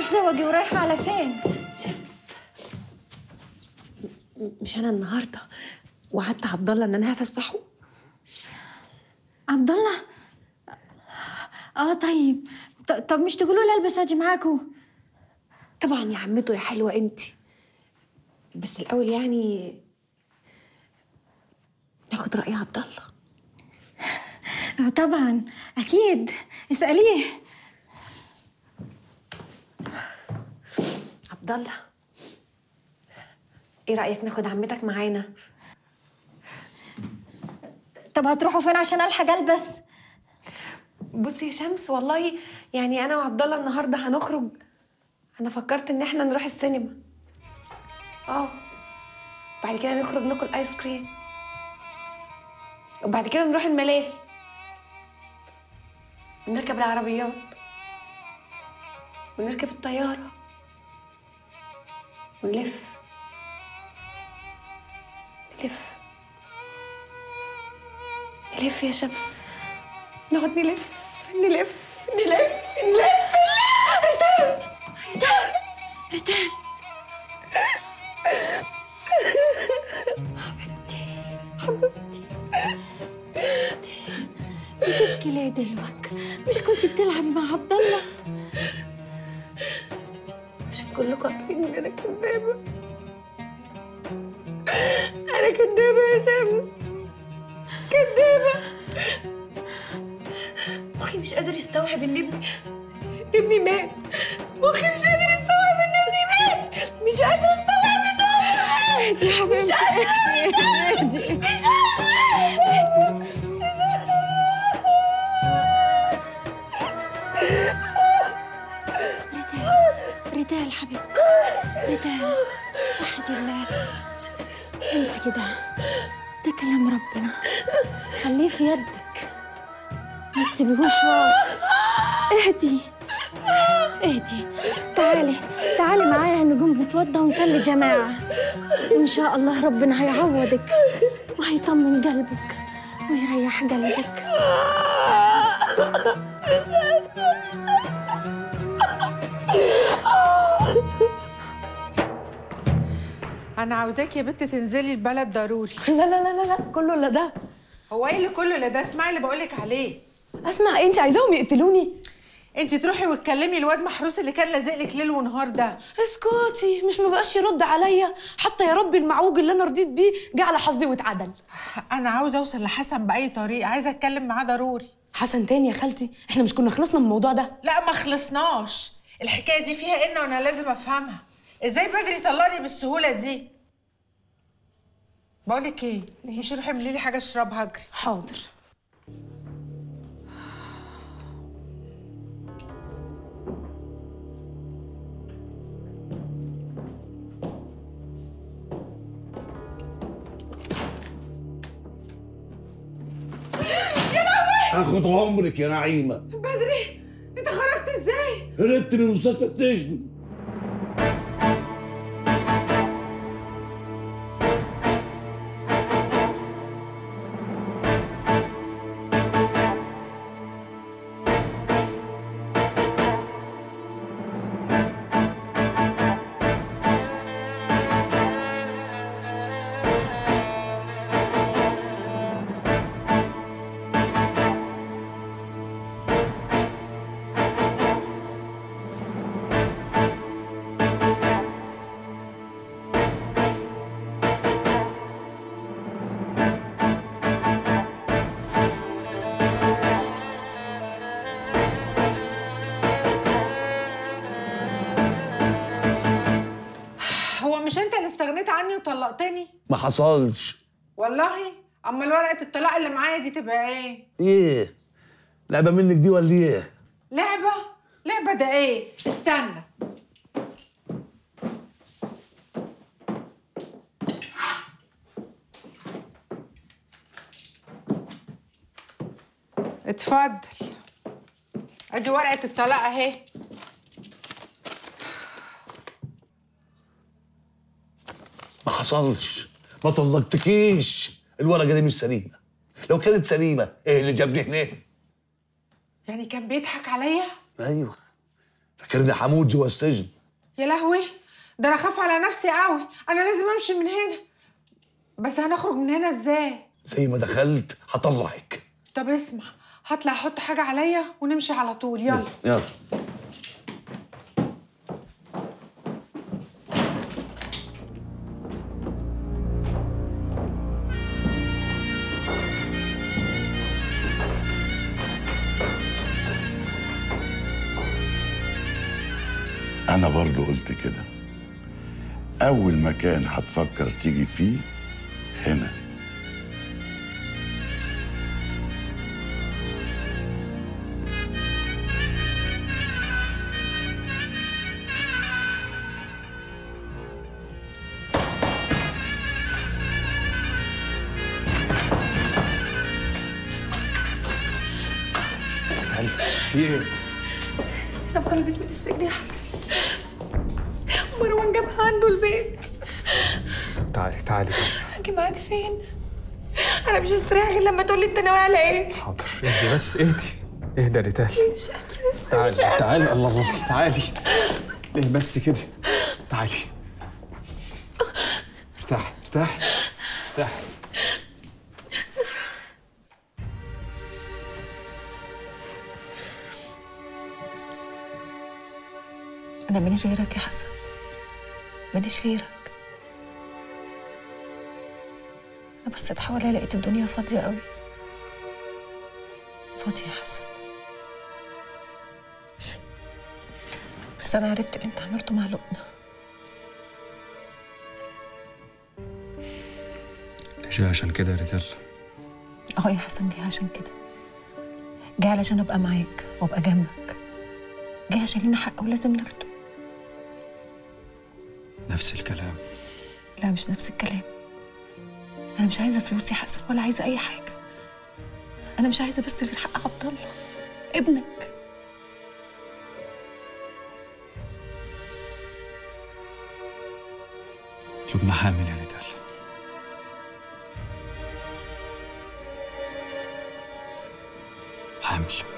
تتزوجي ورايحة على فين؟ شمس، مش انا النهارده وعدت عبد الله ان انا هفسحه؟ عبد الله؟ طيب. طب مش تقولوا لي البس اجي معاكوا؟ طبعا يا عمته يا حلوه انت، بس الاول يعني ناخد راي عبد الله. طبعا اكيد، اساليه. عبد الله، ايه رايك ناخد عمتك معانا؟ طب هتروحوا فين عشان الحق البس؟ بصي يا شمس، والله يعني انا وعبد الله النهارده هنخرج. انا فكرت ان احنا نروح السينما. بعد كده نخرج ناكل ايس كريم، وبعد كده نروح الملاهي ونركب العربيات ونركب الطياره ونلف نلف يا شمس، نقعد نلف. ريتال حبيبتي بتبكي ليه دلوقتي؟ مش كنت بتلعبي مع عبد الله؟ عشان كلكم عارفين ان انا كدابه. انا كدابه يا شمس، كدابه. مخي مش قادر يستوعب ان ابني مات. مخي مش قادر يستوعب ان ابني مات. مش قادر استوعب ان ابني مات. اهدي يا حبيبتي، اهدي. مش قادره. ريتال حبيبتي، ريتال وحدي الله، امسكي ده كلام ربنا، خليه في يدك، ما تسيبيهوش واصل. اهدي، تعالي معايا نقوم نتوضى ونصلي جماعة، وإن شاء الله ربنا هيعوضك وهيطمن قلبك ويريح قلبك. أنا عاوزاكي يا بنت تنزلي البلد ضروري. لا كله لا ده. هو ايه اللي كله لا ده؟ اسمعي اللي بقولك عليه. اسمع ايه؟ انت عايزاهم يقتلوني؟ انت تروحي وتكلمي الواد محروس اللي كان لازق لك ليل ونهار ده. اسكتي، مش مبقاش يرد عليا حتى. يا ربي المعوج اللي انا رضيت بيه جه على حظي واتعدل. انا عاوزه اوصل لحسن باي طريقه، عايزه اتكلم معاه ضروري. حسن تاني يا خالتي؟ احنا مش كنا خلصنا من الموضوع ده؟ لا ما خلصناش، الحكايه دي فيها ان وانا لازم افهمها. ازاي بدري طلعني بالسهوله دي؟ بقولك ايه، مش روحي اعملي لي حاجه اشربها اجري. حاضر. اخد عمرك يا نعيمه. بدري انت خرجت ازاي؟ هربت من مستشفى السجن. مش انت اللي استغنيت عني وطلقتني؟ ما حصلش والله. امال ورقه الطلاق اللي معايا دي تبقى ايه؟ ايه؟ لعبه منك دي ولا ايه؟ لعبه ده ايه؟ استنى. اتفضل، ادي ورقه الطلاق اهي. ما حصلش، ما طلقتكيش. الورقه دي مش سليمه. لو كانت سليمه ايه اللي جابني هنا؟ يعني كان بيضحك عليا؟ ايوه، فاكرني هموت جوه السجن. يا لهوي، ده انا خاف على نفسي قوي، انا لازم امشي من هنا. بس هنخرج من هنا ازاي؟ زي ما دخلت هطلعك. طب اسمع، هطلع احط حاجه عليا ونمشي على طول. يلا يلا. أنا برضو قلت كده. أول مكان هتفكر تيجي فيه هنا. في ايه؟ زينب خرجت من السجن يا حسن. مروان جابها عنده البيت. تعالي تعالي. اجي معاك فين؟ انا مش هستريح غير لما تقول لي انت ناوي على ايه. حاضر، اهدي بس اهدي. اهدى يا ريتال. مش قادره. تعالي تعالي، الله الله، تعالي. ليه بس كده؟ تعالي. ارتاحي ارتاحي ارتاحي. انا ماليش غيرك يا حسن، ماليش غيرك. انا بصيت حواليا لقيت الدنيا فاضيه قوي، فاضيه يا حسن. بس انا عرفت اللي انت عملته مع لقنا. جاي عشان كده يا ريتال؟ اه يا حسن، جاي عشان كده. جاي علشان ابقى معاك وابقى جنبك. جاي عشان لينا حق ولازم ناخده. نفس الكلام. لا مش نفس الكلام. انا مش عايزه فلوس يا حسن ولا عايزه اي حاجه. انا مش عايزه بس غير حق عبد الله ابنك. لبنى حامل يا ريتال. حامل.